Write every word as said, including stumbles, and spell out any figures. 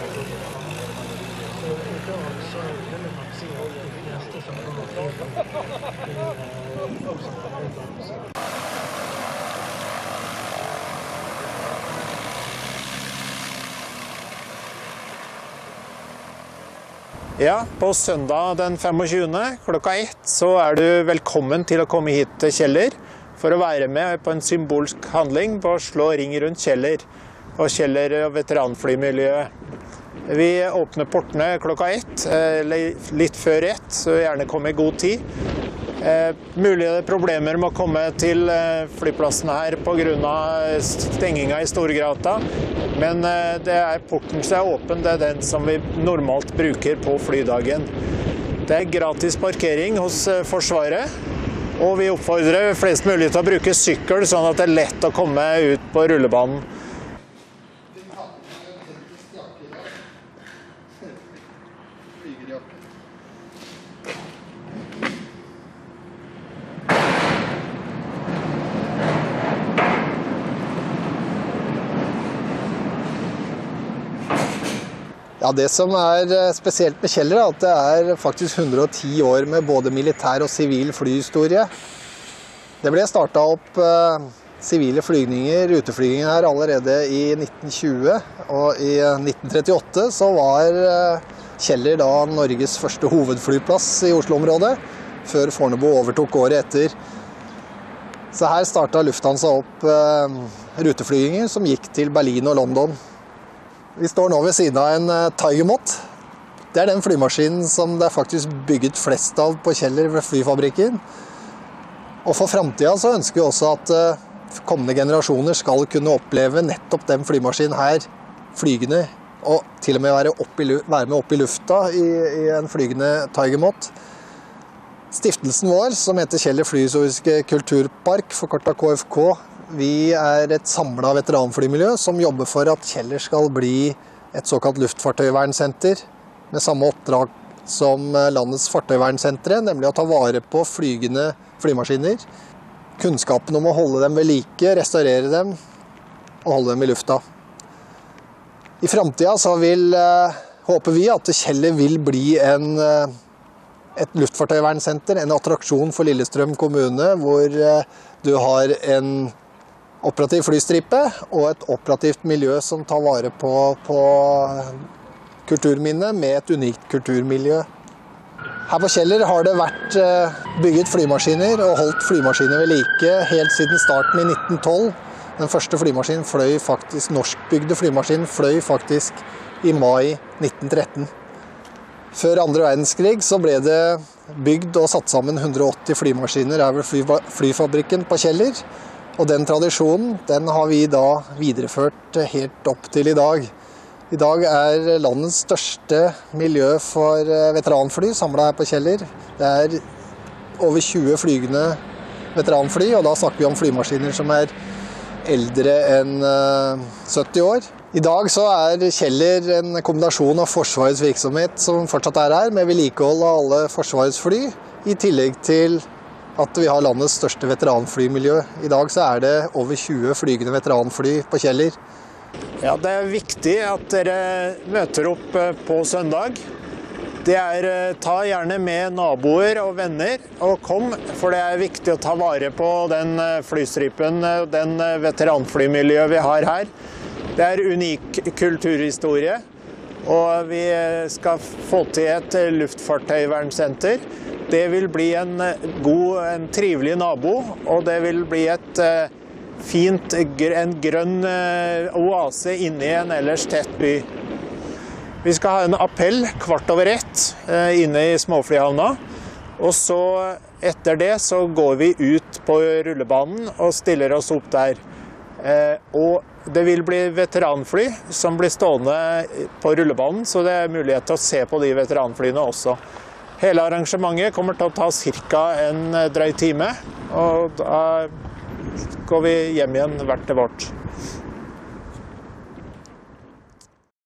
Ja, på søndag den femogtjuende klokka ett så er du velkommen til å komme hit til Kjeller for å være med på en symbolsk handling på å slå ring rundt Kjeller og Kjeller og veteranflymiljøet. Vi åpner portene klokka ett, eller litt før ett, så gjerne kom i god tid. Eh, mulige problemer med å komme til flyplassen her på grunn av stenginga i Storgata, men eh, det er porten som er åpen, det er den som vi normalt bruker på flydagen. Det er gratis parkering hos Forsvaret, og vi oppfordrer flest mulig til å bruke sykkel, sånn at det er lett å komme ut på rullebanen. Ja, det som er spesielt med Kjeller er at det er faktisk hundre og ti år med både militær og sivil flyhistorie. Det ble startet opp eh, sivile flygninger, ruteflygninger her allerede i nitten tjue, og i nitten trettiåtte så var eh, Kjeller da Norges første hovedflyplass i Oslo-området, før Fornebu overtok året etter. Så her startet Lufthansa opp eh, ruteflygninger som gikk til Berlin og London. Vi står nå ved siden av en Tigermot. Det er den flymaskinen som det er faktisk bygget flest av på Kjeller ved flyfabrikken. Og for fremtiden så ønsker vi også at kommende generasjoner skal kunne oppleve nettopp den flymaskinen her flygende, og til og med være, opp i, være med opp i lufta i, i en flygende Tigermot. Stiftelsen vår, som heter Kjeller Flyhistoriske Kulturpark, forkortet K F K, vi er et samlet veteranflymiljø som jobber for at Kjeller skal bli et såkalt luftfartøyvernsenter med samme oppdrag som landets fartøyvernsentre, nemlig å ta vare på flygende flymaskiner. Kunnskapen om å holde dem ved like, restaurere dem og holde dem i lufta. I fremtiden så vil, håper vi at Kjeller vil bli en, et luftfartøyvernsenter, en attraksjon for Lillestrøm kommune, hvor du har en operativ flystripe og et operativt miljø som tar vare på, på kulturminnet med et unikt kulturmiljø. Her på Kjeller har det vært bygget flymaskiner og holdt flymaskiner ved like helt siden starten i nitten tolv. Den første flymaskinen fløy faktisk, norskbygde flymaskinen fløy faktisk i mai nitten tretten. Før andre verdenskrig så ble det bygd og satt sammen hundre og åtti flymaskiner her ved flyfabrikken på Kjeller. Og den tradisjonen, den har vi da videreført helt opp til i dag. I dag er landets største miljø for veteranfly samlet her på Kjeller. Det er over tjue flygende veteranfly, og da snakker vi om flymaskiner som er eldre enn sytti år. I dag så er Kjeller en kombinasjon av Forsvarets virksomhet som fortsatt er her, med vedlikehold av alle Forsvarets fly, i tillegg til at vi har landets største veteranflymiljø. I dag så er det over tjue flygende veteranfly på Kjeller. Ja, det er viktig at dere møter opp på søndag. Det er, ta gjerne med naboer og venner og kom, for det er viktig å ta vare på den flystripen, den veteranflymiljøet vi har her. Det er unik kulturhistorie, og vi skal få til et luftfartøyvernsenter. Det vil bli en god, en trivelig nabo, og det vil bli et fint, en grønn oase inne i en ellers tett by. Vi skal ha en appell kvart over ett inne i småflyhavna, og så etter det så går vi ut på rullebanen og stiller oss opp der. Og det vil bli veteranfly som blir stående på rullebanen, så det er mulighet til å se på de veteranflyene også. Hele arrangementet kommer til å ta cirka en drøy time, og da går vi hjem igjen hvert til vårt.